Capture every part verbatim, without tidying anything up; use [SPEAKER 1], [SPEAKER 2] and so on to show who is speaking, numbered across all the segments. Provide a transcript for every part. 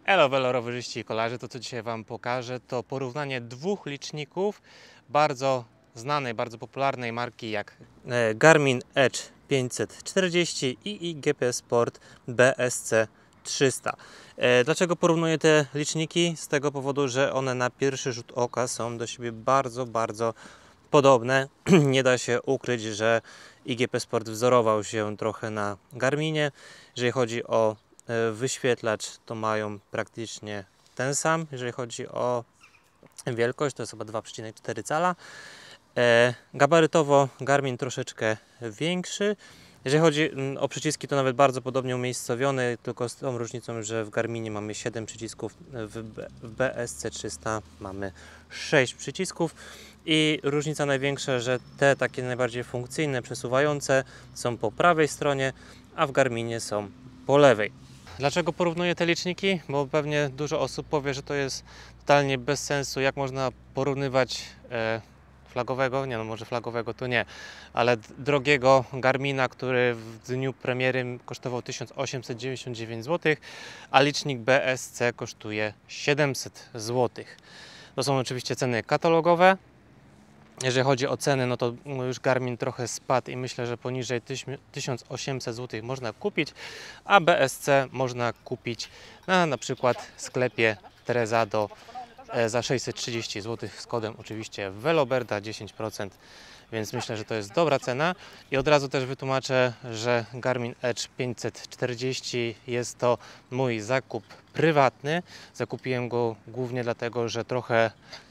[SPEAKER 1] Elo, welo, rowerzyści i kolarze, to co dzisiaj Wam pokażę, to porównanie dwóch liczników bardzo znanej, bardzo popularnej marki jak Garmin Edge pięćset czterdzieści i G P S Sport B S C trzysta. Dlaczego porównuję te liczniki? Z tego powodu, że one na pierwszy rzut oka są do siebie bardzo, bardzo podobne. Nie da się ukryć, że i G P Sport wzorował się trochę na Garminie. Jeżeli chodzi o wyświetlacz, to mają praktycznie ten sam. Jeżeli chodzi o wielkość, to jest chyba dwa przecinek cztery cala. E, gabarytowo Garmin troszeczkę większy. Jeżeli chodzi o przyciski, to nawet bardzo podobnie umiejscowione, tylko z tą różnicą, że w Garminie mamy siedem przycisków, w, B, w B S C trzysta mamy sześć przycisków. I różnica największa, że te takie najbardziej funkcyjne, przesuwające są po prawej stronie, a w Garminie są po lewej. Dlaczego porównuję te liczniki? Bo pewnie dużo osób powie, że to jest totalnie bez sensu. Jak można porównywać e, flagowego, nie no może flagowego to nie, ale drogiego Garmina, który w dniu premiery kosztował tysiąc osiemset dziewięćdziesiąt dziewięć złotych, a licznik B S C kosztuje siedemset złotych. To są oczywiście ceny katalogowe. Jeżeli chodzi o ceny, no to już Garmin trochę spadł i myślę, że poniżej tysiąc osiemset złotych można kupić, a B S C można kupić na na przykład sklepie Trezado za sześćset trzydzieści złotych z kodem oczywiście Veloberda dziesięć procent, więc myślę, że to jest dobra cena. I od razu też wytłumaczę, że Garmin Edge pięćset czterdzieści jest to mój zakup prywatny. Zakupiłem go głównie dlatego, że trochę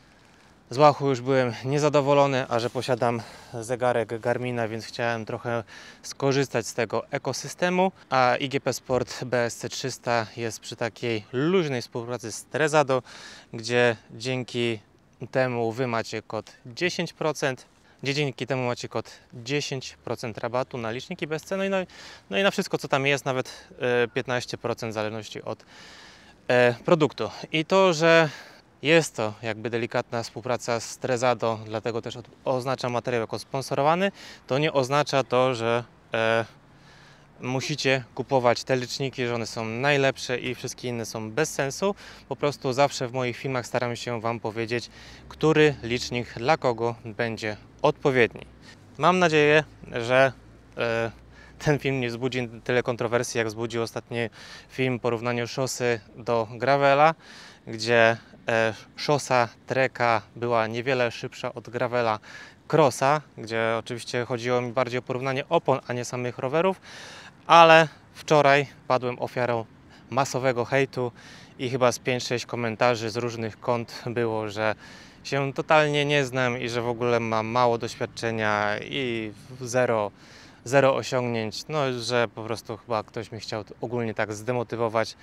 [SPEAKER 1] z łachu już byłem niezadowolony, a że posiadam zegarek Garmina, więc chciałem trochę skorzystać z tego ekosystemu, a i G P Sport B S C trzysta jest przy takiej luźnej współpracy z Trezado, gdzie dzięki temu Wy macie kod dziesięć procent, gdzie dzięki temu macie kod dziesięć procent rabatu na liczniki B S C, no i, no, no i na wszystko co tam jest, nawet piętnaście procent w zależności od e, produktu. I to, że jest to jakby delikatna współpraca z Trezado, dlatego też oznacza materiał jako sponsorowany. To nie oznacza to, że e, musicie kupować te liczniki, że one są najlepsze i wszystkie inne są bez sensu. Po prostu zawsze w moich filmach staram się Wam powiedzieć, który licznik dla kogo będzie odpowiedni. Mam nadzieję, że e, ten film nie wzbudzi tyle kontrowersji, jak wzbudził ostatni film porównaniu szosy do gravela, gdzie e, szosa treka była niewiele szybsza od gravela crossa, gdzie oczywiście chodziło mi bardziej o porównanie opon, a nie samych rowerów, ale wczoraj padłem ofiarą masowego hejtu i chyba z pięć sześć komentarzy z różnych kont było, że się totalnie nie znam i że w ogóle mam mało doświadczenia i zero Zero osiągnięć, no że po prostu chyba ktoś mnie chciał ogólnie tak zdemotywować.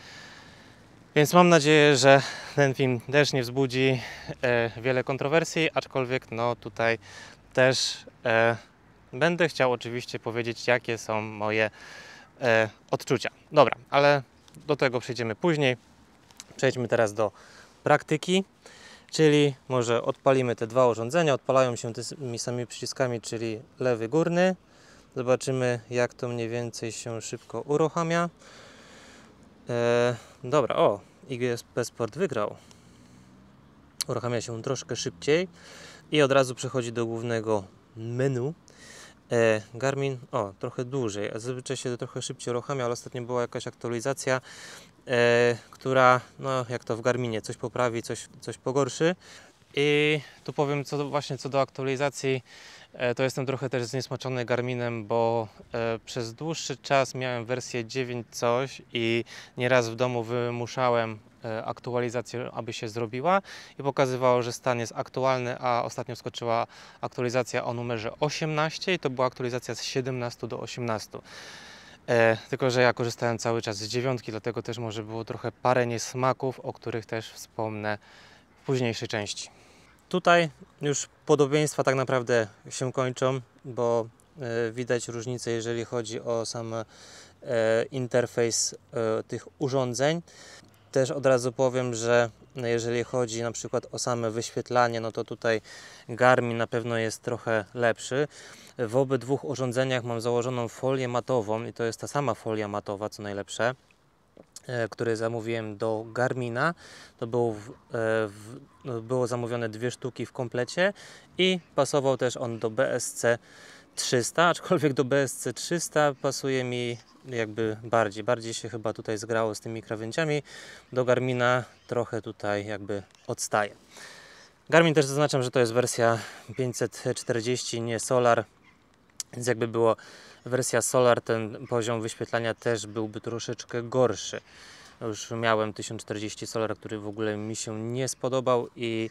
[SPEAKER 1] Więc mam nadzieję, że ten film też nie wzbudzi e, wiele kontrowersji, aczkolwiek no tutaj też e, będę chciał oczywiście powiedzieć, jakie są moje e, odczucia. Dobra, ale do tego przejdziemy później. Przejdźmy teraz do praktyki, czyli może odpalimy te dwa urządzenia. Odpalają się tymi samymi przyciskami, czyli lewy górny. Zobaczymy, jak to mniej więcej się szybko uruchamia. E, dobra, o, i G P Sport wygrał. Uruchamia się troszkę szybciej i od razu przechodzi do głównego menu. E, Garmin, o, trochę dłużej, a zazwyczaj się to trochę szybciej uruchamia, ale ostatnio była jakaś aktualizacja, e, która, no jak to w Garminie, coś poprawi, coś, coś pogorszy. I tu powiem co do, właśnie co do aktualizacji, e, to jestem trochę też zniesmaczony Garminem, bo e, przez dłuższy czas miałem wersję dziewięć coś i nieraz w domu wymuszałem e, aktualizację, aby się zrobiła i pokazywało, że stan jest aktualny, a ostatnio wskoczyła aktualizacja o numerze osiemnaście i to była aktualizacja z siedemnastu do osiemnastu. E, tylko, że ja korzystałem cały czas z dziewiątki, dlatego też może było trochę parę niesmaków, o których też wspomnę w późniejszej części. Tutaj już podobieństwa tak naprawdę się kończą, bo e, widać różnicę, jeżeli chodzi o sam e, interfejs e, tych urządzeń. Też od razu powiem, że jeżeli chodzi na przykład o same wyświetlanie, no to tutaj Garmin na pewno jest trochę lepszy. W obydwu urządzeniach mam założoną folię matową i to jest ta sama folia matowa, co najlepsze. który zamówiłem do Garmina. To było, w, w, było zamówione dwie sztuki w komplecie i pasował też on do B S C trzysta, aczkolwiek do B S C trzysta pasuje mi jakby bardziej, bardziej się chyba tutaj zgrało z tymi krawędziami, do Garmina trochę tutaj jakby odstaje. Garmin też zaznaczam, że to jest wersja pięćset czterdzieści, nie Solar, więc jakby było wersja Solar, ten poziom wyświetlania też byłby troszeczkę gorszy. Już miałem tysiąc czterdzieści Solar, który w ogóle mi się nie spodobał i,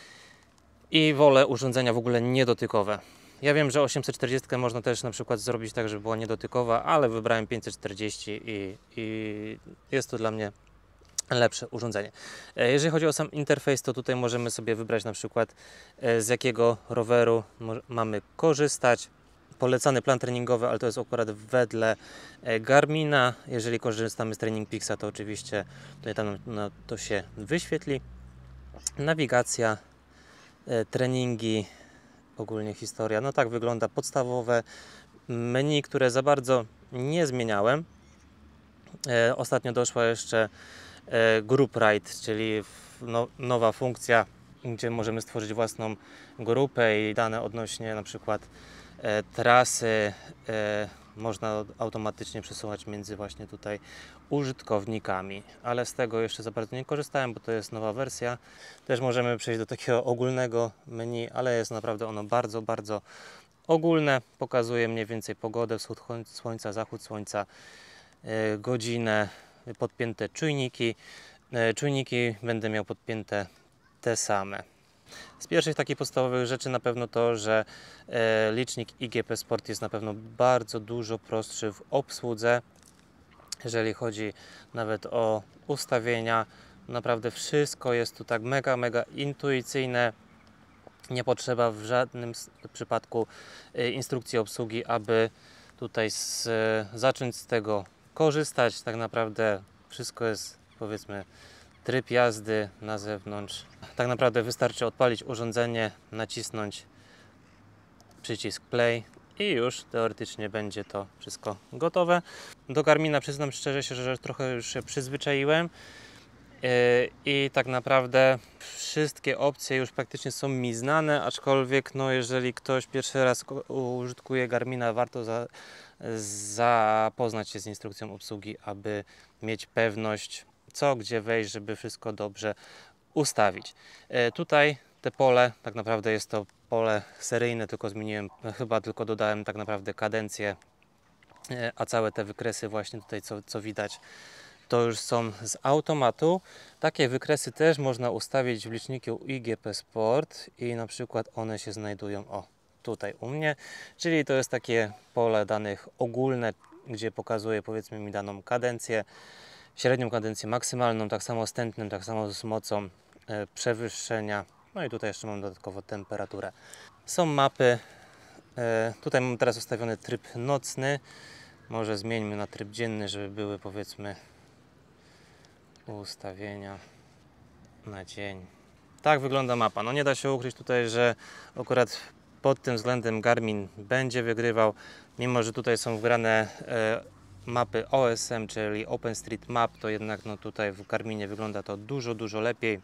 [SPEAKER 1] i wolę urządzenia w ogóle niedotykowe. Ja wiem, że osiemset czterdzieści można też na przykład zrobić tak, żeby była niedotykowa, ale wybrałem pięćset czterdzieści i, i jest to dla mnie lepsze urządzenie. Jeżeli chodzi o sam interfejs, to tutaj możemy sobie wybrać na przykład z jakiego roweru mamy korzystać. Polecany plan treningowy, ale to jest akurat wedle Garmina. Jeżeli korzystamy z Training Peaksa, to oczywiście tutaj tam no, to się wyświetli. Nawigacja, treningi, ogólnie historia. No tak wygląda podstawowe menu, które za bardzo nie zmieniałem. Ostatnio doszła jeszcze Group Ride, czyli no, nowa funkcja, gdzie możemy stworzyć własną grupę i dane odnośnie na przykład e, trasy e, można automatycznie przesuwać między właśnie tutaj użytkownikami, ale z tego jeszcze za bardzo nie korzystałem, bo to jest nowa wersja. Też możemy przejść do takiego ogólnego menu, ale jest naprawdę ono bardzo, bardzo ogólne. Pokazuje mniej więcej pogodę, wschód słońca, zachód słońca, e, godzinę, podpięte czujniki. Czujniki będę miał podpięte te same. Z pierwszych takich podstawowych rzeczy na pewno to, że licznik I G P Sport jest na pewno bardzo dużo prostszy w obsłudze. Jeżeli chodzi nawet o ustawienia, naprawdę wszystko jest tu tak mega, mega intuicyjne. Nie potrzeba w żadnym przypadku instrukcji obsługi, aby tutaj z, zacząć z tego korzystać. Tak naprawdę wszystko jest, powiedzmy, tryb jazdy na zewnątrz. Tak naprawdę wystarczy odpalić urządzenie, nacisnąć przycisk play i już teoretycznie będzie to wszystko gotowe. Do Garmina przyznam szczerze się, że trochę już się przyzwyczaiłem i tak naprawdę wszystkie opcje już praktycznie są mi znane, aczkolwiek no jeżeli ktoś pierwszy raz użytkuje Garmina, warto za, zapoznać się z instrukcją obsługi, aby mieć pewność, co, gdzie wejść, żeby wszystko dobrze ustawić. E, tutaj te pole, tak naprawdę jest to pole seryjne, tylko zmieniłem, chyba tylko dodałem tak naprawdę kadencję, e, a całe te wykresy właśnie tutaj, co, co widać, to już są z automatu. Takie wykresy też można ustawić w liczniku I G P Sport i na przykład one się znajdują, o, tutaj u mnie, czyli to jest takie pole danych ogólne, gdzie pokazuje, powiedzmy mi, daną kadencję, średnią kadencję maksymalną, tak samo z tętnem, tak samo z mocą e, przewyższenia. No i tutaj jeszcze mam dodatkowo temperaturę. Są mapy. E, tutaj mam teraz ustawiony tryb nocny. Może zmieńmy na tryb dzienny, żeby były, powiedzmy, ustawienia na dzień. Tak wygląda mapa. No nie da się ukryć tutaj, że akurat pod tym względem Garmin będzie wygrywał, mimo że tutaj są wgrane e, mapy O S M, czyli OpenStreetMap, to jednak no tutaj w Garminie wygląda to dużo, dużo lepiej.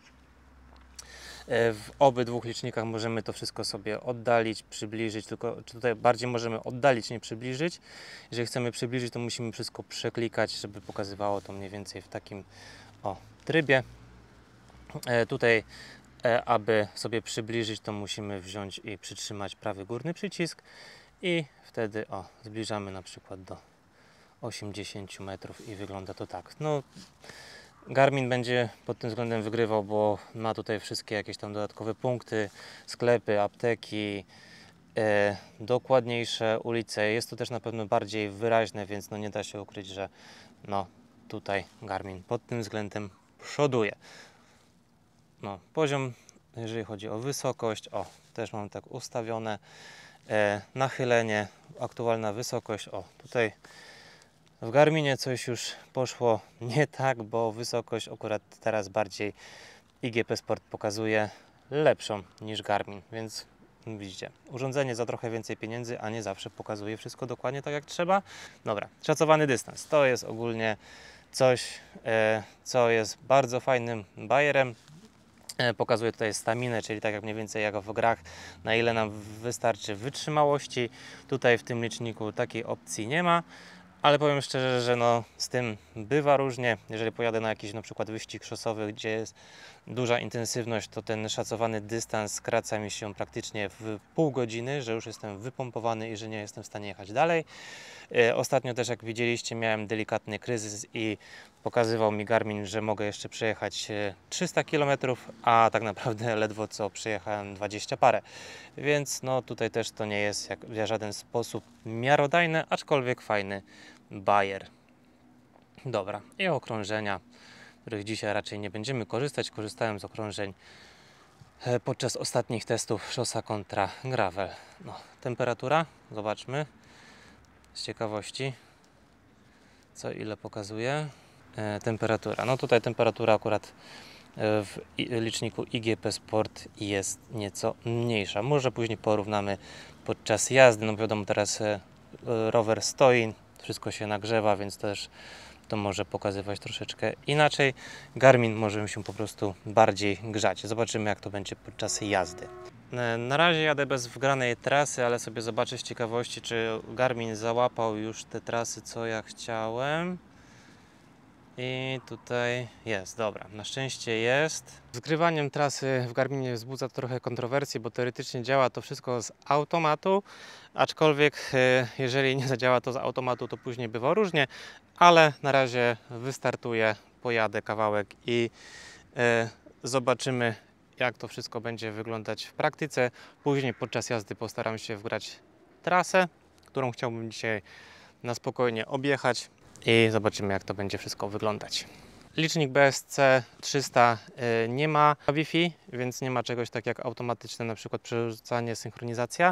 [SPEAKER 1] W obydwu licznikach możemy to wszystko sobie oddalić, przybliżyć, tylko tutaj bardziej możemy oddalić, nie przybliżyć. Jeżeli chcemy przybliżyć, to musimy wszystko przeklikać, żeby pokazywało to mniej więcej w takim o trybie. E, tutaj, e, aby sobie przybliżyć, to musimy wziąć i przytrzymać prawy górny przycisk i wtedy o, zbliżamy na przykład do osiemdziesięciu metrów i wygląda to tak. No, Garmin będzie pod tym względem wygrywał, bo ma tutaj wszystkie jakieś tam dodatkowe punkty, sklepy, apteki, e, dokładniejsze ulice. Jest to też na pewno bardziej wyraźne, więc no nie da się ukryć, że no tutaj Garmin pod tym względem przoduje. No, poziom, jeżeli chodzi o wysokość, o, też mam tak ustawione. E, nachylenie, aktualna wysokość, o, tutaj w Garminie coś już poszło nie tak, bo wysokość akurat teraz bardziej I G P Sport pokazuje lepszą niż Garmin, więc widzicie, urządzenie za trochę więcej pieniędzy, a nie zawsze pokazuje wszystko dokładnie tak jak trzeba. Dobra, szacowany dystans, to jest ogólnie coś, co jest bardzo fajnym bajerem. Pokazuje tutaj staminę, czyli tak jak mniej więcej jak w grach, na ile nam wystarczy wytrzymałości. Tutaj w tym liczniku takiej opcji nie ma, ale powiem szczerze, że no, z tym bywa różnie. Jeżeli pojadę na jakiś na przykład wyścig szosowy, gdzie jest duża intensywność, to ten szacowany dystans skraca mi się praktycznie w pół godziny, że już jestem wypompowany i że nie jestem w stanie jechać dalej. Ostatnio też, jak widzieliście, miałem delikatny kryzys i pokazywał mi Garmin, że mogę jeszcze przejechać trzysta kilometrów, a tak naprawdę ledwo co przejechałem dwadzieścia parę. Więc no tutaj też to nie jest jak w żaden sposób miarodajne, aczkolwiek fajny bajer. Dobra, i okrążenia, których dzisiaj raczej nie będziemy korzystać. Korzystałem z okrążeń podczas ostatnich testów szosa kontra gravel. No, temperatura, zobaczmy z ciekawości, co ile pokazuje. E, temperatura, no tutaj temperatura akurat w liczniku I G P Sport jest nieco mniejsza. Może później porównamy podczas jazdy, no wiadomo, teraz rower stoi, wszystko się nagrzewa, więc też to może pokazywać troszeczkę inaczej. Garmin może się po prostu bardziej grzać. Zobaczymy, jak to będzie podczas jazdy. Na razie jadę bez wgranej trasy, ale sobie zobaczę z ciekawości, czy Garmin załapał już te trasy, co ja chciałem. I tutaj jest, dobra, na szczęście jest. Zgrywaniem trasy w Garminie wzbudza trochę kontrowersji, bo teoretycznie działa to wszystko z automatu, aczkolwiek jeżeli nie zadziała to z automatu, to później bywa różnie, ale na razie wystartuję, pojadę kawałek i e, zobaczymy, jak to wszystko będzie wyglądać w praktyce. Później podczas jazdy postaram się wgrać trasę, którą chciałbym dzisiaj na spokojnie objechać i zobaczymy, jak to będzie wszystko wyglądać. Licznik B S C trzysta nie ma Wi-Fi, więc nie ma czegoś tak jak automatyczne na przykład przerzucanie, synchronizacja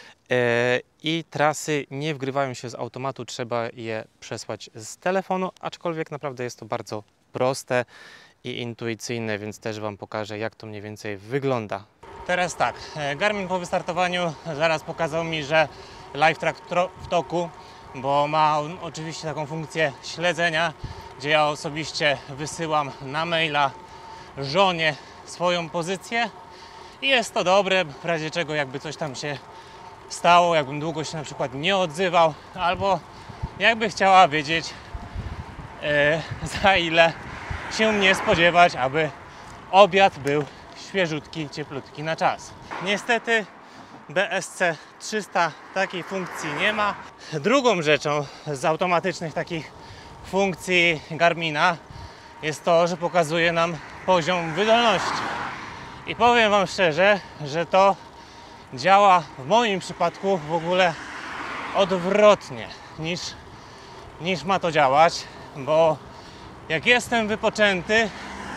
[SPEAKER 1] i trasy nie wgrywają się z automatu, trzeba je przesłać z telefonu, aczkolwiek naprawdę jest to bardzo proste i intuicyjne, więc też Wam pokażę, jak to mniej więcej wygląda. Teraz tak, Garmin po wystartowaniu zaraz pokazał mi, że live track w toku, bo ma on oczywiście taką funkcję śledzenia, gdzie ja osobiście wysyłam na maila żonie swoją pozycję i jest to dobre, w razie czego jakby coś tam się stało, jakbym długo się na przykład nie odzywał, albo jakby chciała wiedzieć e, za ile się nie spodziewać, aby obiad był świeżutki, cieplutki na czas. Niestety B S C trzysta takiej funkcji nie ma. Drugą rzeczą z automatycznych takich funkcji Garmina jest to, że pokazuje nam poziom wydolności. I powiem Wam szczerze, że to działa w moim przypadku w ogóle odwrotnie niż, niż ma to działać, bo jak jestem wypoczęty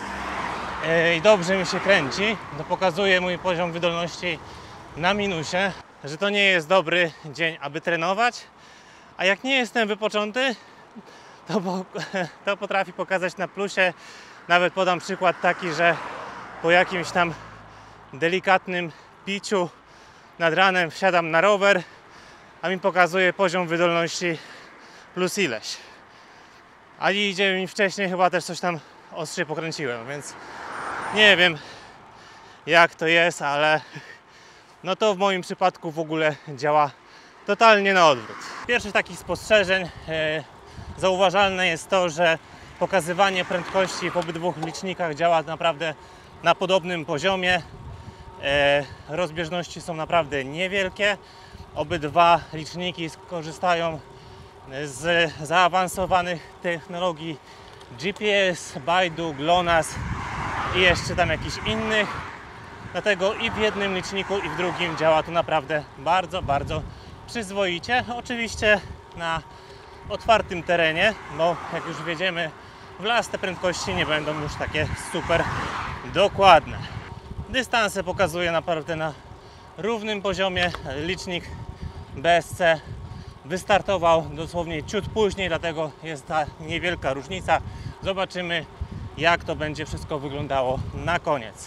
[SPEAKER 1] i dobrze mi się kręci, to pokazuje mój poziom wydolności na minusie, że to nie jest dobry dzień, aby trenować, a jak nie jestem wypoczęty, to, to potrafi pokazać na plusie. Nawet podam przykład taki, że po jakimś tam delikatnym piciu nad ranem wsiadam na rower, a mi pokazuje poziom wydolności plus ileś. A idzie mi wcześniej, chyba też coś tam ostrzej pokręciłem, więc nie wiem jak to jest, ale no to w moim przypadku w ogóle działa totalnie na odwrót. Pierwszy z takich spostrzeżeń e, zauważalne jest to, że pokazywanie prędkości w obydwu licznikach działa naprawdę na podobnym poziomie. E, rozbieżności są naprawdę niewielkie. Obydwa liczniki korzystają z zaawansowanych technologii G P S, Baidu, GLONASS i jeszcze tam jakichś innych. Dlatego i w jednym liczniku, i w drugim działa to naprawdę bardzo, bardzo przyzwoicie. Oczywiście na otwartym terenie, bo jak już wjedziemy w las, te prędkości nie będą już takie super dokładne. Dystanse pokazuje naprawdę na równym poziomie. Licznik B S C wystartował dosłownie ciut później, dlatego jest ta niewielka różnica. Zobaczymy, jak to będzie wszystko wyglądało na koniec.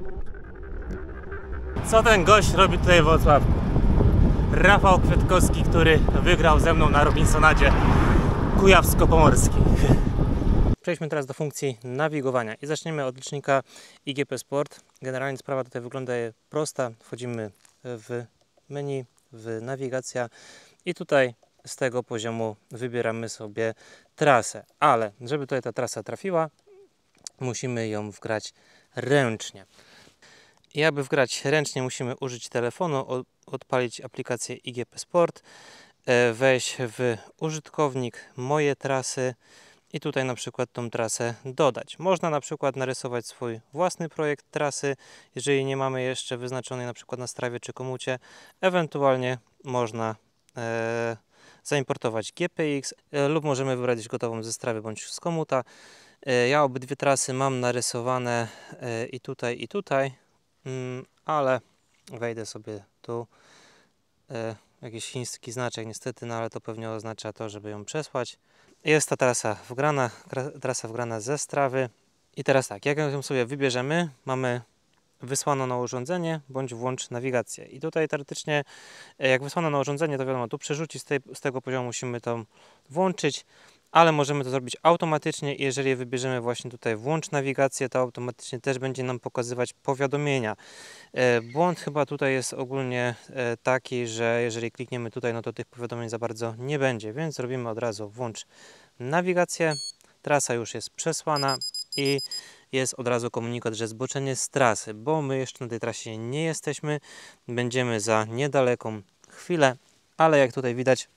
[SPEAKER 1] Co ten gość robi tutaj w Włocławku? Rafał Kwiatkowski, który wygrał ze mną na Robinsonadzie Kujawsko-Pomorskim. Przejdźmy teraz do funkcji nawigowania i zaczniemy od licznika I G P Sport. Generalnie sprawa tutaj wygląda prosta. Wchodzimy w menu, w nawigacja i tutaj z tego poziomu wybieramy sobie trasę, ale żeby tutaj ta trasa trafiła, musimy ją wgrać ręcznie. I aby wgrać ręcznie, musimy użyć telefonu, odpalić aplikację I G P Sport, wejść w użytkownik, moje trasy i tutaj na przykład tą trasę dodać. Można na przykład narysować swój własny projekt trasy, jeżeli nie mamy jeszcze wyznaczonej na przykład na Strawie czy Komucie. Ewentualnie można e, zaimportować G P X e, lub możemy wybrać gotową ze Strawy bądź z Komuta. E, ja obydwie trasy mam narysowane e, i tutaj i tutaj, mm, ale wejdę sobie tu. E, jakiś chiński znaczek niestety, no ale to pewnie oznacza to, żeby ją przesłać. Jest ta trasa wgrana, trasa wgrana ze Strawy. I teraz tak, jak ją sobie wybierzemy, mamy wysłano na urządzenie, bądź włącz nawigację. I tutaj teoretycznie, jak wysłano na urządzenie, to wiadomo, tu przerzucić z, tej, z tego poziomu musimy to włączyć, ale możemy to zrobić automatycznie i jeżeli wybierzemy właśnie tutaj włącz nawigację, to automatycznie też będzie nam pokazywać powiadomienia. E, błąd chyba tutaj jest ogólnie e, taki, że jeżeli klikniemy tutaj, no to tych powiadomień za bardzo nie będzie, więc zrobimy od razu włącz nawigację. Trasa już jest przesłana i jest od razu komunikat, że zboczenie z trasy, bo my jeszcze na tej trasie nie jesteśmy, będziemy za niedaleką chwilę, ale jak tutaj widać,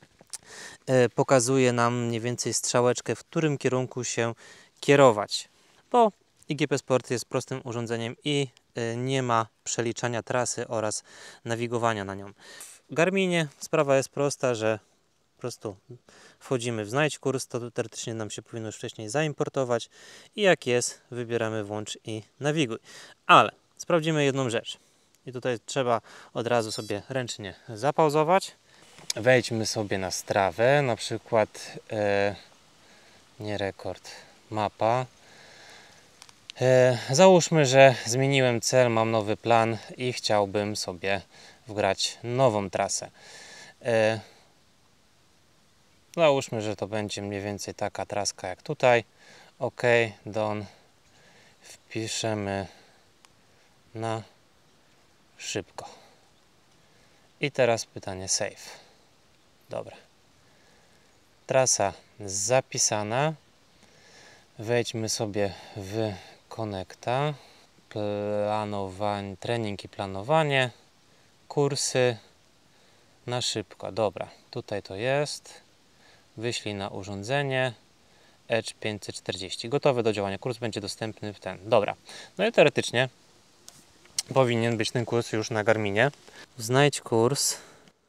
[SPEAKER 1] e, pokazuje nam mniej więcej strzałeczkę, w którym kierunku się kierować, bo I G P Sport jest prostym urządzeniem i e, nie ma przeliczania trasy oraz nawigowania na nią. W Garminie sprawa jest prosta, że po prostu wchodzimy w znajdź kurs, to teoretycznie nam się powinno już wcześniej zaimportować i jak jest, wybieramy włącz i nawiguj. Ale sprawdzimy jedną rzecz i tutaj trzeba od razu sobie ręcznie zapauzować. Wejdźmy sobie na Strawę, na przykład e, nie rekord, mapa. E, załóżmy, że zmieniłem cel, mam nowy plan i chciałbym sobie wgrać nową trasę. E, Załóżmy, że to będzie mniej więcej taka traska jak tutaj. OK, done. Wpiszemy na szybko. I teraz pytanie save. Dobra. Trasa zapisana. Wejdźmy sobie w Connecta. Planowanie, trening i planowanie. Kursy na szybko. Dobra, tutaj to jest. Wyślij na urządzenie Edge pięćset czterdzieści. Gotowy do działania. Kurs będzie dostępny w ten. Dobra. No i teoretycznie powinien być ten kurs już na Garminie. Znajdź kurs.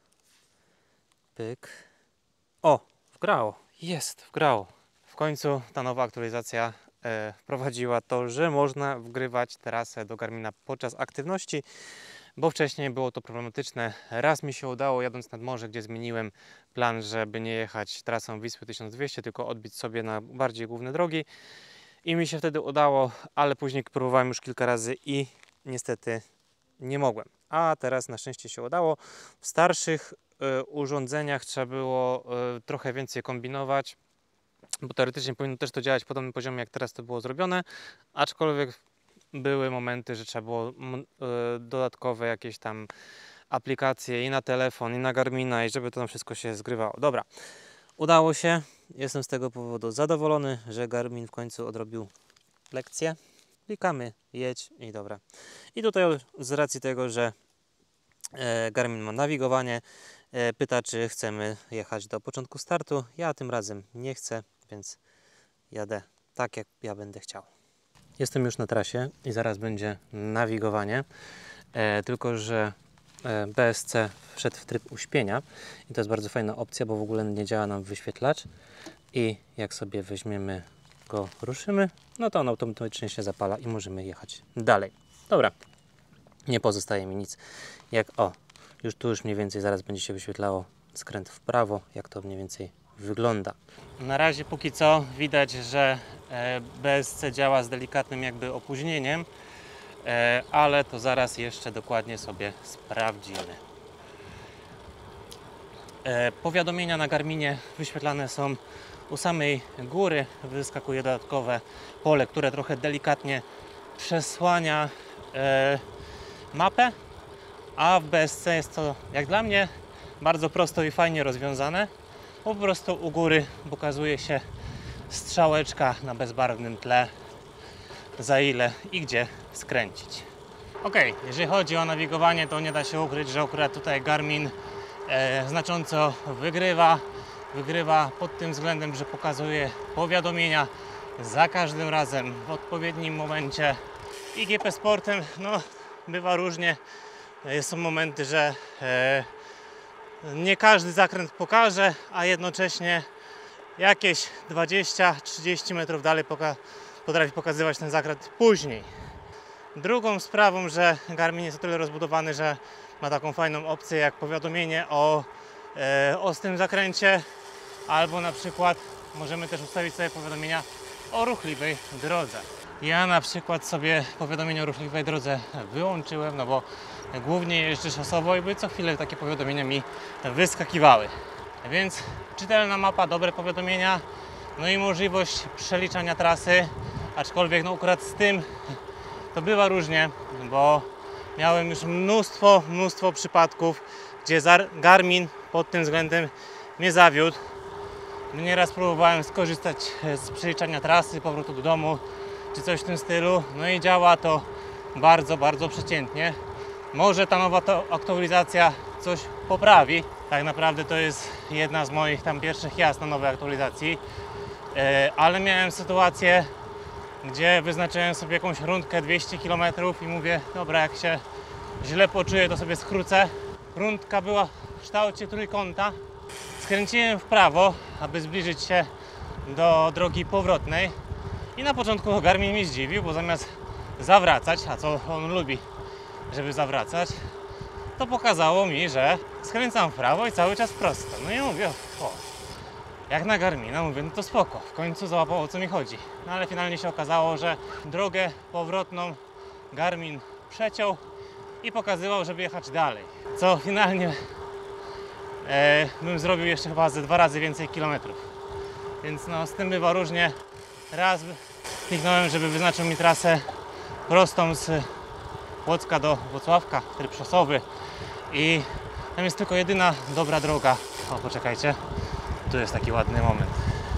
[SPEAKER 1] Pyk. O, wgrało. Jest, wgrało. W końcu ta nowa aktualizacja e, wprowadziła to, że można wgrywać trasę do Garmina podczas aktywności, bo wcześniej było to problematyczne. Raz mi się udało, jadąc nad morze, gdzie zmieniłem plan, żeby nie jechać trasą Wisły tysiąc dwieście, tylko odbić sobie na bardziej główne drogi i mi się wtedy udało, ale później próbowałem już kilka razy i niestety nie mogłem. A teraz na szczęście się udało. W starszych y, urządzeniach trzeba było y, trochę więcej kombinować, bo teoretycznie powinno też to działać w podobnym poziomie, jak teraz to było zrobione, aczkolwiek były momenty, że trzeba było y, dodatkowe jakieś tam aplikacje i na telefon, i na Garmina, i żeby to tam wszystko się zgrywało. Dobra, udało się. Jestem z tego powodu zadowolony, że Garmin w końcu odrobił lekcję. Klikamy, jedź i dobra. I tutaj z racji tego, że e, Garmin ma nawigowanie, e, pyta, czy chcemy jechać do początku startu. Ja tym razem nie chcę, więc jadę tak, jak ja będę chciał. Jestem już na trasie i zaraz będzie nawigowanie, e, tylko że e, B S C wszedł w tryb uśpienia i to jest bardzo fajna opcja, bo w ogóle nie działa nam wyświetlacz i jak sobie weźmiemy go, ruszymy, no to on automatycznie się zapala i możemy jechać dalej. Dobra, nie pozostaje mi nic jak o, już tu już mniej więcej zaraz będzie się wyświetlało skręt w prawo, jak to mniej więcej wygląda. Na razie póki co widać, że B S C działa z delikatnym jakby opóźnieniem, ale to zaraz jeszcze dokładnie sobie sprawdzimy. Powiadomienia na Garminie wyświetlane są U samej góry wyskakuje dodatkowe pole, które trochę delikatnie przesłania e, mapę, a w B S C jest to, jak dla mnie, bardzo prosto i fajnie rozwiązane. Po prostu u góry pokazuje się strzałeczka na bezbarwnym tle, za ile i gdzie skręcić. Ok, jeżeli chodzi o nawigowanie, to nie da się ukryć, że akurat tutaj Garmin e, znacząco wygrywa. Wygrywa pod tym względem, że pokazuje powiadomienia za każdym razem w odpowiednim momencie. I G P Sportem, no, bywa różnie. Są momenty, że e, nie każdy zakręt pokaże, a jednocześnie jakieś dwadzieścia trzydzieści metrów dalej poka potrafi pokazywać ten zakręt później. Drugą sprawą, że Garmin jest o tyle rozbudowany, że ma taką fajną opcję jak powiadomienie o e, ostrym zakręcie, albo na przykład możemy też ustawić sobie powiadomienia o ruchliwej drodze. Ja na przykład sobie powiadomienie o ruchliwej drodze wyłączyłem, no bo głównie jeżdżę szosowo i by co chwilę takie powiadomienia mi wyskakiwały. Więc czytelna mapa, dobre powiadomienia, no i możliwość przeliczania trasy, aczkolwiek no akurat z tym to bywa różnie, bo miałem już mnóstwo, mnóstwo przypadków, gdzie Garmin pod tym względem mnie zawiódł. Nieraz próbowałem skorzystać z przeliczania trasy, powrotu do domu, czy coś w tym stylu, no i działa to bardzo, bardzo przeciętnie. Może ta nowa to aktualizacja coś poprawi. Tak naprawdę to jest jedna z moich tam pierwszych jazd na nowej aktualizacji, ale miałem sytuację, gdzie wyznaczyłem sobie jakąś rundkę dwieście kilometrów i mówię, dobra, jak się źle poczuję, to sobie skrócę. Rundka była w kształcie trójkąta. Skręciłem w prawo, aby zbliżyć się do drogi powrotnej i na początku Garmin mnie zdziwił, bo zamiast zawracać, a co on lubi, żeby zawracać, to pokazało mi, że skręcam w prawo i cały czas prosto. No i mówię, o, jak na Garmina, mówię, no to spoko, w końcu załapał, o co mi chodzi. No ale finalnie się okazało, że drogę powrotną Garmin przeciął i pokazywał, żeby jechać dalej. Co finalnie e, bym zrobił jeszcze chyba ze dwa razy więcej kilometrów. Więc no z tym bywa różnie. Raz kliknąłem, żeby wyznaczył mi trasę prostą z Płocka do Włocławka, tryb szosowy, i tam jest tylko jedyna dobra droga. O, poczekajcie, tu jest taki ładny moment.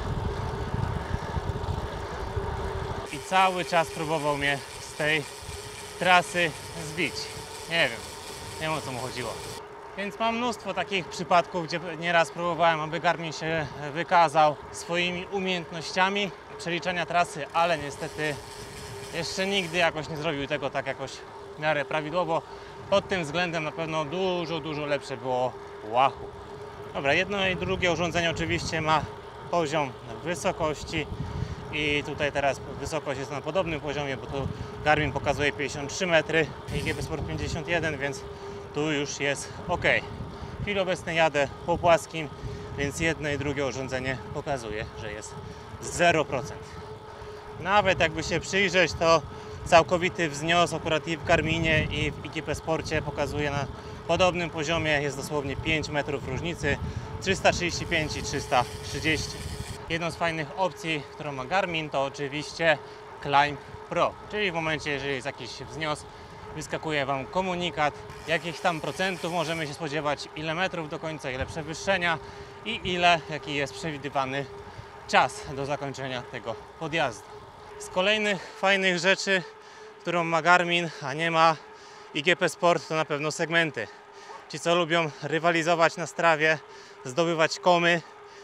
[SPEAKER 1] I cały czas próbował mnie z tej trasy zbić. Nie wiem, nie wiem, o co mu chodziło. Więc mam mnóstwo takich przypadków, gdzie nieraz próbowałem, aby Garmin się wykazał swoimi umiejętnościami przeliczania trasy, ale niestety jeszcze nigdy jakoś nie zrobił tego tak jakoś w miarę prawidłowo. Pod tym względem na pewno dużo, dużo lepsze było Wahoo. Dobra, jedno i drugie urządzenie oczywiście ma poziom wysokości i tutaj teraz wysokość jest na podobnym poziomie, bo tu Garmin pokazuje pięćdziesiąt trzy metry i G P Sport pięćdziesiąt jeden, więc tu już jest ok. W chwili obecnej jadę po płaskim, więc jedno i drugie urządzenie pokazuje, że jest zero procent. Nawet jakby się przyjrzeć, to całkowity wznios akurat i w Garminie i w G P Sporcie pokazuje na podobnym poziomie, jest dosłownie pięć metrów różnicy, trzysta trzydzieści pięć i trzysta trzydzieści. Jedną z fajnych opcji, którą ma Garmin, to oczywiście Climb Pro, czyli w momencie, jeżeli jest jakiś wznios, wyskakuje Wam komunikat, jakich tam procentów możemy się spodziewać, ile metrów do końca, ile przewyższenia i ile, jaki jest przewidywany czas do zakończenia tego podjazdu. Z kolejnych fajnych rzeczy, którą ma Garmin, a nie ma i G P Sport, to na pewno segmenty. Ci, co lubią rywalizować na strawie, zdobywać komy,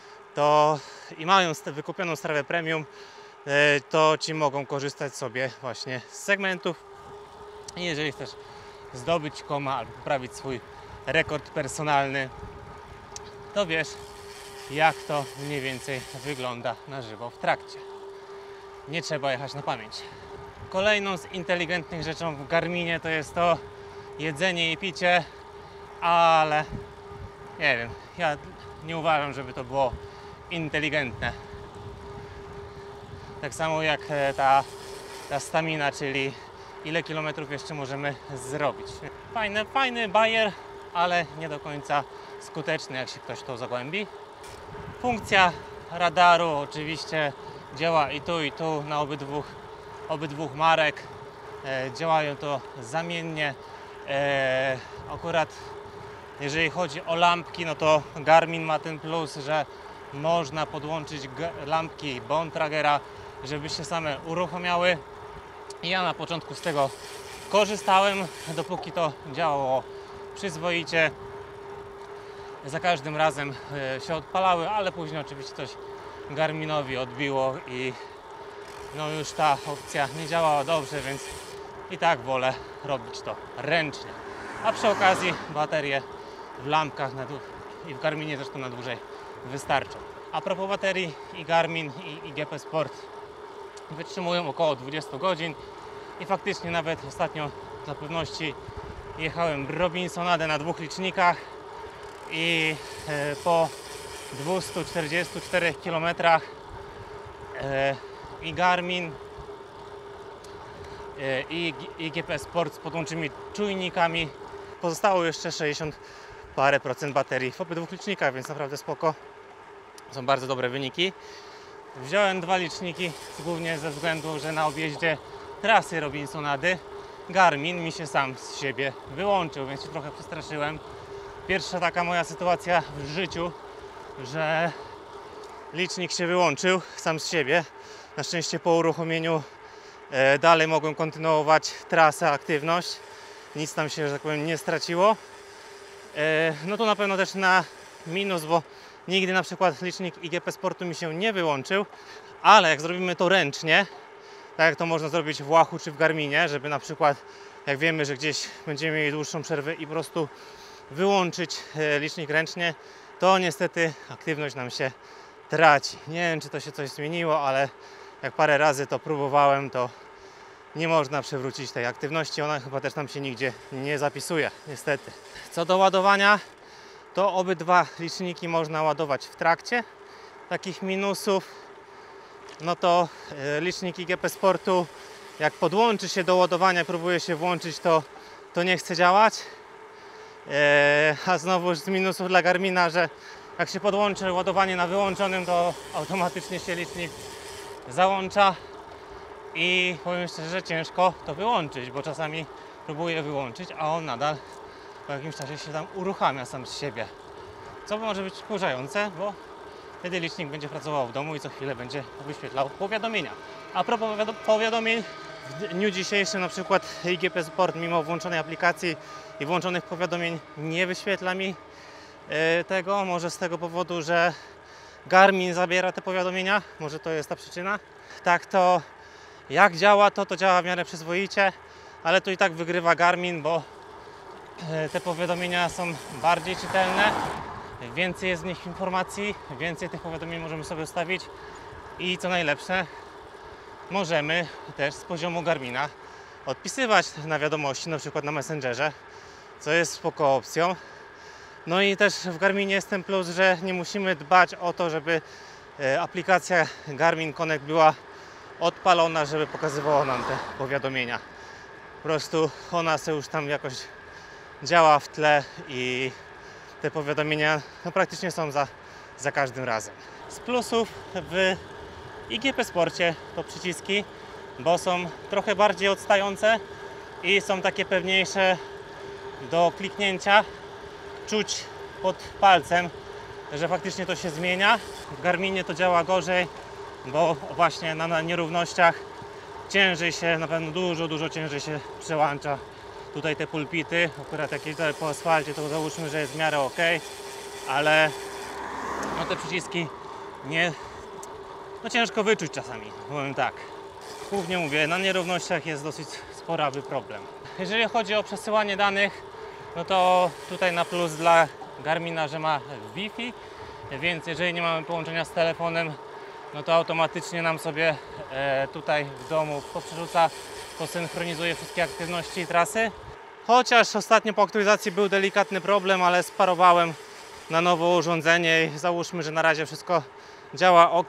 [SPEAKER 1] to i mają wykupioną strawę premium, to ci mogą korzystać sobie właśnie z segmentów. I jeżeli chcesz zdobyć koma albo poprawić swój rekord personalny, to wiesz, jak to mniej więcej wygląda na żywo w trakcie. Nie trzeba jechać na pamięć. Kolejną z inteligentnych rzeczą w Garminie to jest to jedzenie i picie, ale nie wiem, ja nie uważam, żeby to było inteligentne. Tak samo jak ta, ta stamina, czyli ile kilometrów jeszcze możemy zrobić. Fajny, fajny bajer, ale nie do końca skuteczny, jak się ktoś to zagłębi. Funkcja radaru oczywiście działa i tu, i tu na obydwu, obydwu marek. E, działają to zamiennie. E, akurat jeżeli chodzi o lampki, no to Garmin ma ten plus, że można podłączyć lampki Bontragera, żeby się same uruchamiały. I ja na początku z tego korzystałem, dopóki to działało przyzwoicie. Za każdym razem się odpalały, ale później oczywiście coś Garminowi odbiło i no już ta opcja nie działała dobrze, więc i tak wolę robić to ręcznie. A przy okazji baterie w lampkach na dłu- i w Garminie zresztą na dłużej wystarczą. A propos baterii, i Garmin, i, i G P Sport wytrzymują około dwadzieścia godzin i faktycznie nawet ostatnio dla pewności jechałem Robinsonadę na dwóch licznikach i e, po dwustu czterdziestu czterech kilometrach e, i Garmin e, i, i G P Sport z podłączonymi czujnikami pozostało jeszcze sześćdziesiąt parę procent baterii w obydwu licznikach, więc naprawdę spoko. Są bardzo dobre wyniki. Wziąłem dwa liczniki głównie ze względu, że na objeździe trasy Robinsonady Garmin mi się sam z siebie wyłączył, więc się trochę przestraszyłem. Pierwsza taka moja sytuacja w życiu, że licznik się wyłączył sam z siebie. Na szczęście po uruchomieniu e, dalej mogłem kontynuować trasę, aktywność. Nic tam się, że tak powiem, nie straciło. E, no to na pewno też na minus, bo nigdy na przykład licznik I G P Sportu mi się nie wyłączył, ale jak zrobimy to ręcznie, tak jak to można zrobić w Wahoo czy w Garminie, żeby na przykład, jak wiemy, że gdzieś będziemy mieli dłuższą przerwę i po prostu wyłączyć licznik ręcznie, to niestety aktywność nam się traci. Nie wiem, czy to się coś zmieniło, ale jak parę razy to próbowałem, to nie można przywrócić tej aktywności. Ona chyba też nam się nigdzie nie zapisuje, niestety. Co do ładowania, to obydwa liczniki można ładować w trakcie. Takich minusów, no to licznik I G P Sportu, jak podłączy się do ładowania, próbuje się włączyć, to, to nie chce działać. Eee, a znowu z minusów dla Garmina, że jak się podłączy ładowanie na wyłączonym, to automatycznie się licznik załącza i powiem szczerze, że ciężko to wyłączyć, bo czasami próbuję wyłączyć, a on nadal po jakimś czasie się tam uruchamia sam z siebie, co może być wkurzające, bo wtedy licznik będzie pracował w domu i co chwilę będzie wyświetlał powiadomienia. A propos powiadomień, w dniu dzisiejszym na przykład I G P Sport mimo włączonej aplikacji i włączonych powiadomień nie wyświetla mi tego, może z tego powodu, że Garmin zabiera te powiadomienia, może to jest ta przyczyna. Tak to jak działa, to to działa w miarę przyzwoicie, ale to i tak wygrywa Garmin, bo te powiadomienia są bardziej czytelne, więcej jest w nich informacji, więcej tych powiadomień możemy sobie ustawić i co najlepsze, możemy też z poziomu Garmina odpisywać na wiadomości, na przykład na Messengerze, co jest spoko opcją. No i też w Garminie jest ten plus, że nie musimy dbać o to, żeby aplikacja Garmin Connect była odpalona, żeby pokazywała nam te powiadomienia. Po prostu ona sobie już tam jakoś działa w tle i te powiadomienia no, praktycznie są za, za każdym razem. Z plusów w I G P Sporcie to przyciski, bo są trochę bardziej odstające i są takie pewniejsze do kliknięcia. Czuć pod palcem, że faktycznie to się zmienia. W Garminie to działa gorzej, bo właśnie na, na nierównościach ciężej się, na pewno dużo, dużo ciężej się przełącza tutaj te pulpity. Akurat jak jeżdżę po asfalcie, to załóżmy, że jest w miarę ok, ale no te przyciski nie, no ciężko wyczuć czasami, powiem tak. Głównie mówię, na nierównościach jest dosyć spory problem. Jeżeli chodzi o przesyłanie danych, no to tutaj na plus dla Garmina, że ma Wi-Fi, więc jeżeli nie mamy połączenia z telefonem, no to automatycznie nam sobie e, tutaj w domu poprzerzuca, posynchronizuje wszystkie aktywności i trasy. Chociaż ostatnio po aktualizacji był delikatny problem, ale sparowałem na nowe urządzenie i załóżmy, że na razie wszystko działa ok.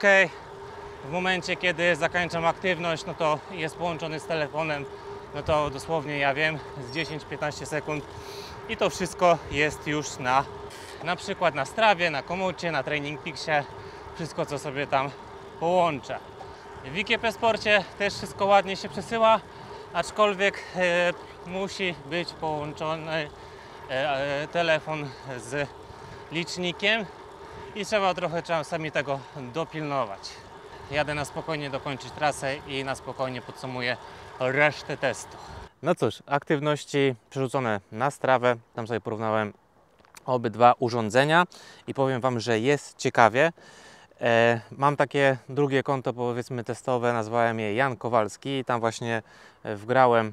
[SPEAKER 1] W momencie, kiedy zakończam aktywność, no to jest połączony z telefonem, no to dosłownie, ja wiem, z dziesięć do piętnastu sekund i to wszystko jest już na na przykład na Strawie, na Komucie, na Training Peaksie, wszystko co sobie tam połączę. W I G P Sporcie też wszystko ładnie się przesyła, aczkolwiek e, musi być połączony e, e, telefon z licznikiem i trzeba trochę czasami tego dopilnować. Jadę na spokojnie dokończyć trasę i na spokojnie podsumuję resztę testu. No cóż, aktywności przerzucone na strawę, tam sobie porównałem obydwa urządzenia i powiem Wam, że jest ciekawie. E, mam takie drugie konto, powiedzmy testowe, nazwałem je Jan Kowalski i tam właśnie wgrałem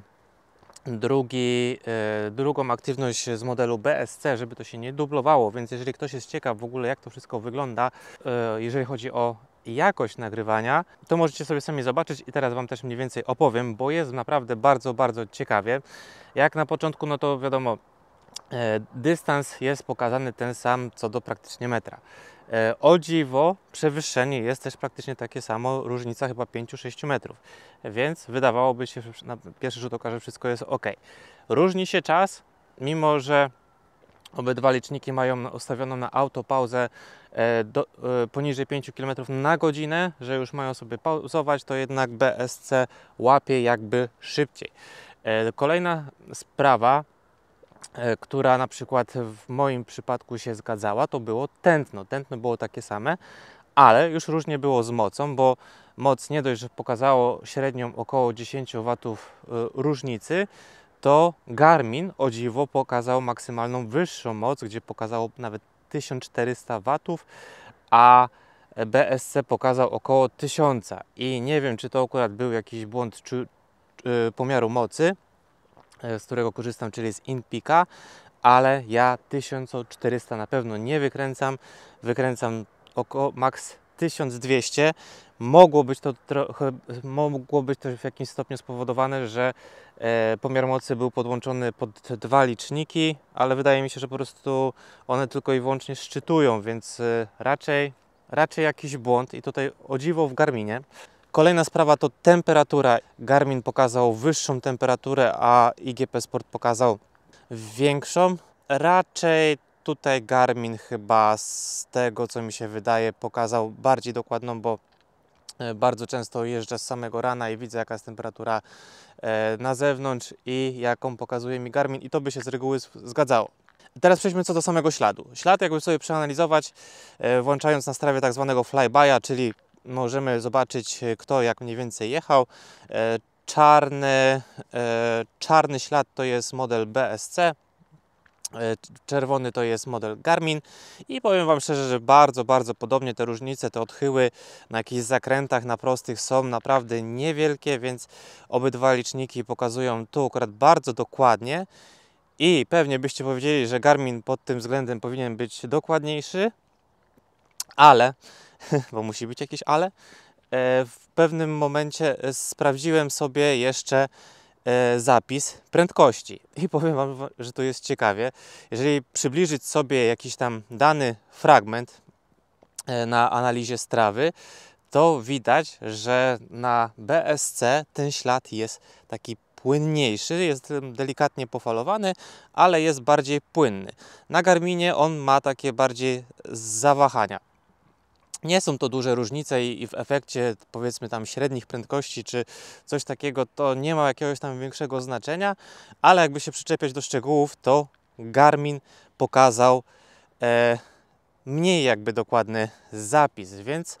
[SPEAKER 1] drugi, e, drugą aktywność z modelu B S C, żeby to się nie dublowało, więc jeżeli ktoś jest ciekaw w ogóle jak to wszystko wygląda, e, jeżeli chodzi o jakość nagrywania, to możecie sobie sami zobaczyć i teraz Wam też mniej więcej opowiem, bo jest naprawdę bardzo, bardzo ciekawie. Jak na początku, no to wiadomo, e, dystans jest pokazany ten sam co do praktycznie metra. E, o dziwo, przewyższenie jest też praktycznie takie samo, różnica chyba pięć do sześciu metrów, więc wydawałoby się, że na pierwszy rzut oka, że wszystko jest ok. Różni się czas, mimo że obydwa liczniki mają ustawioną na autopauzę e, do, e, poniżej pięciu kilometrów na godzinę, że już mają sobie pauzować, to jednak B S C łapie jakby szybciej. E, kolejna sprawa, e, która na przykład w moim przypadku się zgadzała, to było tętno. Tętno było takie same, ale już różnie było z mocą, bo moc nie dość, że pokazało średnią około dziesięć watów e, różnicy, to Garmin o dziwo pokazał maksymalną wyższą moc, gdzie pokazało nawet tysiąc czterysta watów, a B S C pokazał około tysiąc. I nie wiem, czy to akurat był jakiś błąd czy, czy, pomiaru mocy, z którego korzystam, czyli z InPeaka, ale ja tysiąc czterysta na pewno nie wykręcam. Wykręcam około max tysiąc dwieście. Mogło być to trochę, mogło być to w jakimś stopniu spowodowane, że e, pomiar mocy był podłączony pod dwa liczniki, ale wydaje mi się, że po prostu one tylko i wyłącznie szczytują, więc e, raczej, raczej jakiś błąd i tutaj o dziwo w Garminie. Kolejna sprawa to temperatura. Garmin pokazał wyższą temperaturę, a I G P Sport pokazał większą. Raczej tutaj Garmin chyba z tego, co mi się wydaje, pokazał bardziej dokładną, bo bardzo często jeżdżę z samego rana i widzę, jaka jest temperatura na zewnątrz i jaką pokazuje mi Garmin i to by się z reguły zgadzało. Teraz przejdźmy co do samego śladu. Ślad jakby sobie przeanalizować, włączając na strawie tak zwanego flyby'a, czyli możemy zobaczyć, kto jak mniej więcej jechał. Czarny, czarny ślad to jest model B S C, czerwony to jest model Garmin i powiem Wam szczerze, że bardzo, bardzo podobnie te różnice, te odchyły na jakichś zakrętach, na prostych są naprawdę niewielkie, więc obydwa liczniki pokazują tu akurat bardzo dokładnie i pewnie byście powiedzieli, że Garmin pod tym względem powinien być dokładniejszy, ale, bo musi być jakieś ale, w pewnym momencie sprawdziłem sobie jeszcze zapis prędkości i powiem Wam, że to jest ciekawie. Jeżeli przybliżyć sobie jakiś tam dany fragment na analizie strawy, to widać, że na B S C ten ślad jest taki płynniejszy, jest delikatnie pofalowany, ale jest bardziej płynny. Na Garminie on ma takie bardziej zawahania. Nie są to duże różnice i w efekcie, powiedzmy tam średnich prędkości czy coś takiego, to nie ma jakiegoś tam większego znaczenia, ale jakby się przyczepiać do szczegółów, to Garmin pokazał e, mniej jakby dokładny zapis, więc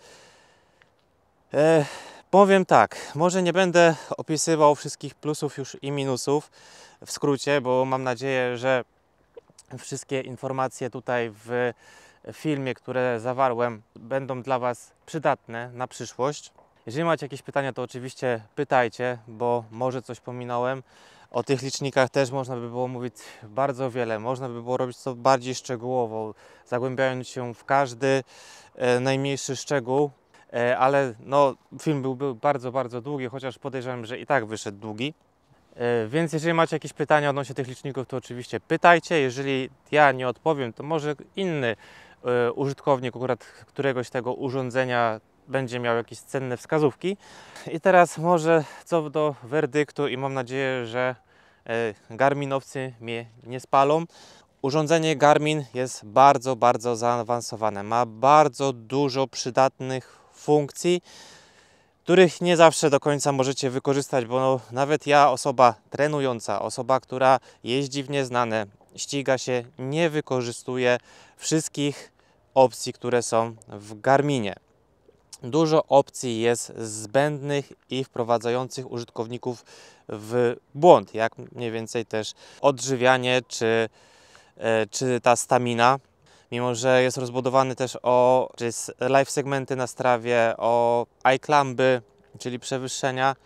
[SPEAKER 1] e, powiem tak, może nie będę opisywał wszystkich plusów już i minusów w skrócie, bo mam nadzieję, że wszystkie informacje tutaj w filmie, które zawarłem, będą dla Was przydatne na przyszłość. Jeżeli macie jakieś pytania, to oczywiście pytajcie, bo może coś pominąłem. O tych licznikach też można by było mówić bardzo wiele. Można by było robić to bardziej szczegółowo, zagłębiając się w każdy e, najmniejszy szczegół, e, ale no, film byłby bardzo, bardzo długi, chociaż podejrzewam, że i tak wyszedł długi. Więc jeżeli macie jakieś pytania odnośnie tych liczników, to oczywiście pytajcie. Jeżeli ja nie odpowiem, to może inny y, użytkownik akurat któregoś tego urządzenia będzie miał jakieś cenne wskazówki. I teraz może co do werdyktu i mam nadzieję, że y, Garminowcy mnie nie spalą. Urządzenie Garmin jest bardzo, bardzo zaawansowane. Ma bardzo dużo przydatnych funkcji, których nie zawsze do końca możecie wykorzystać, bo nawet ja, osoba trenująca, osoba, która jeździ w nieznane, ściga się, nie wykorzystuje wszystkich opcji, które są w Garminie. Dużo opcji jest zbędnych i wprowadzających użytkowników w błąd, jak mniej więcej też odżywianie czy, czy ta stamina. Mimo że jest rozbudowany też o czy jest live segmenty na strawie, o iClimby, czyli przewyższenia,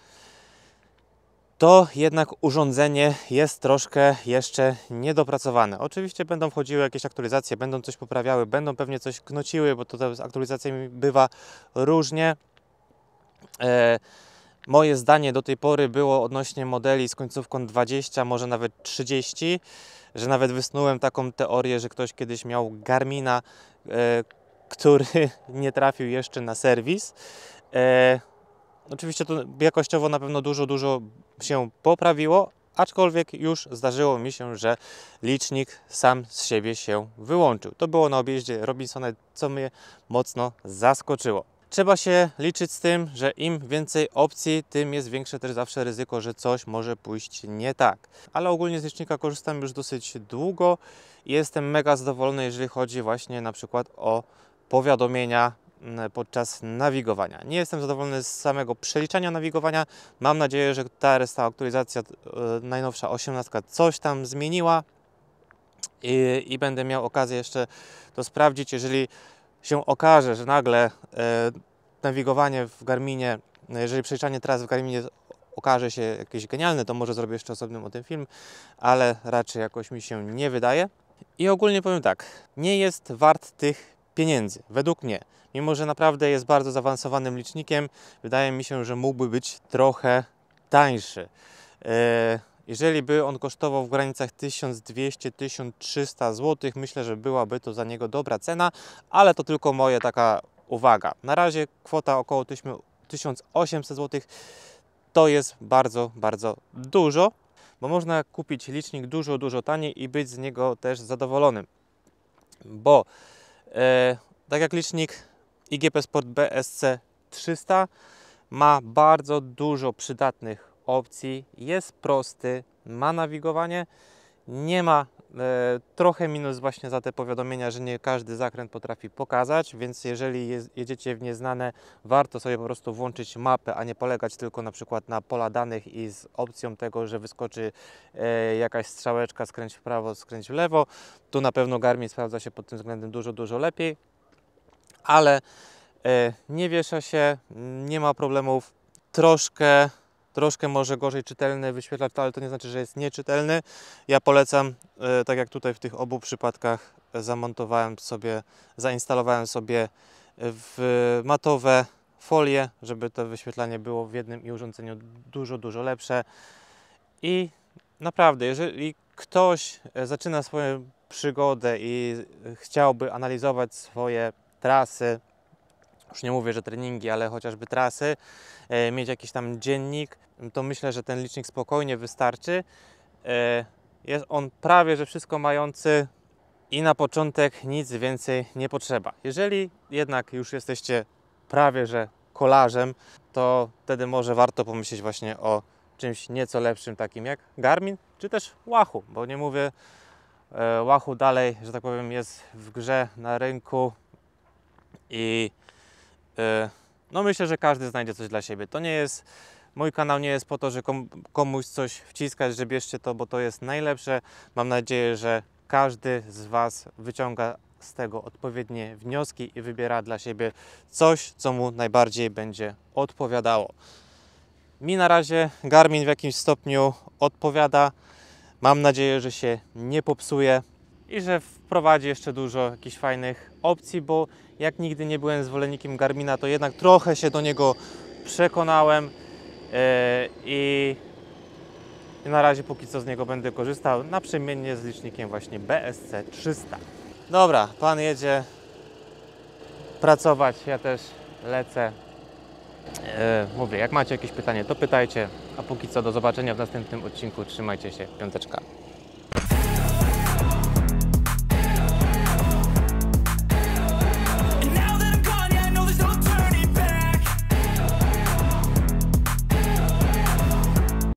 [SPEAKER 1] to jednak urządzenie jest troszkę jeszcze niedopracowane. Oczywiście będą wchodziły jakieś aktualizacje, będą coś poprawiały, będą pewnie coś knociły, bo to z aktualizacjami bywa różnie. E, moje zdanie do tej pory było odnośnie modeli z końcówką dwadzieścia, może nawet trzydzieści, że nawet wysnułem taką teorię, że ktoś kiedyś miał Garmina, e, który nie trafił jeszcze na serwis. E, oczywiście to jakościowo na pewno dużo, dużo się poprawiło, aczkolwiek już zdarzyło mi się, że licznik sam z siebie się wyłączył. To było na objeździe Robinsona, co mnie mocno zaskoczyło. Trzeba się liczyć z tym, że im więcej opcji, tym jest większe też zawsze ryzyko, że coś może pójść nie tak. Ale ogólnie z licznika korzystam już dosyć długo i jestem mega zadowolony, jeżeli chodzi właśnie na przykład o powiadomienia podczas nawigowania. Nie jestem zadowolony z samego przeliczania nawigowania. Mam nadzieję, że ta resta aktualizacja yy, najnowsza osiemnastka coś tam zmieniła i, i będę miał okazję jeszcze to sprawdzić. Jeżeli się okaże, że nagle e, nawigowanie w Garminie, jeżeli przeliczanie tras w Garminie okaże się jakieś genialne, to może zrobię jeszcze osobnym o tym film, ale raczej jakoś mi się nie wydaje. I ogólnie powiem tak, nie jest wart tych pieniędzy, według mnie. Mimo że naprawdę jest bardzo zaawansowanym licznikiem, wydaje mi się, że mógłby być trochę tańszy. E, Jeżeli by on kosztował w granicach tysiąc dwieście do tysiąc trzysta złotych, myślę, że byłaby to za niego dobra cena, ale to tylko moja taka uwaga. Na razie kwota około tysiąc osiemset złotych to jest bardzo, bardzo dużo, bo można kupić licznik dużo, dużo taniej i być z niego też zadowolonym. Bo e, tak jak licznik I G P Sport B S C trzysta ma bardzo dużo przydatnych opcji, jest prosty, ma nawigowanie, nie ma e, trochę minus właśnie za te powiadomienia, że nie każdy zakręt potrafi pokazać, więc jeżeli jest, jedziecie w nieznane, warto sobie po prostu włączyć mapę, a nie polegać tylko na przykład na pola danych i z opcją tego, że wyskoczy e, jakaś strzałeczka, skręć w prawo, skręć w lewo. Tu na pewno Garmin sprawdza się pod tym względem dużo, dużo lepiej, ale e, nie wiesza się, nie ma problemów, troszkę Troszkę może gorzej czytelny wyświetlacz, ale to nie znaczy, że jest nieczytelny. Ja polecam, e, tak jak tutaj w tych obu przypadkach zamontowałem sobie, zainstalowałem sobie w matowe folie, żeby to wyświetlanie było w jednym i urządzeniu dużo, dużo lepsze. I naprawdę, jeżeli ktoś zaczyna swoją przygodę i chciałby analizować swoje trasy, już nie mówię, że treningi, ale chociażby trasy, e, mieć jakiś tam dziennik, to myślę, że ten licznik spokojnie wystarczy. E, jest on prawie że wszystko mający i na początek nic więcej nie potrzeba. Jeżeli jednak już jesteście prawie że kolarzem, to wtedy może warto pomyśleć właśnie o czymś nieco lepszym, takim jak Garmin, czy też Wahoo, bo nie mówię, e, Wahoo dalej, że tak powiem, jest w grze na rynku i no myślę, że każdy znajdzie coś dla siebie. To nie jest, mój kanał nie jest po to, że komuś coś wciskać, że bierzcie to, bo to jest najlepsze. Mam nadzieję, że każdy z Was wyciąga z tego odpowiednie wnioski i wybiera dla siebie coś, co mu najbardziej będzie odpowiadało. Mi na razie Garmin w jakimś stopniu odpowiada. Mam nadzieję, że się nie popsuje i że wprowadzi jeszcze dużo jakichś fajnych opcji, bo jak nigdy nie byłem zwolennikiem Garmina, to jednak trochę się do niego przekonałem yy, i na razie póki co z niego będę korzystał naprzemiennie z licznikiem właśnie B S C trzysta. Dobra, pan jedzie pracować, ja też lecę. Yy, mówię, jak macie jakieś pytanie, to pytajcie, a póki co do zobaczenia w następnym odcinku, trzymajcie się, piąteczka.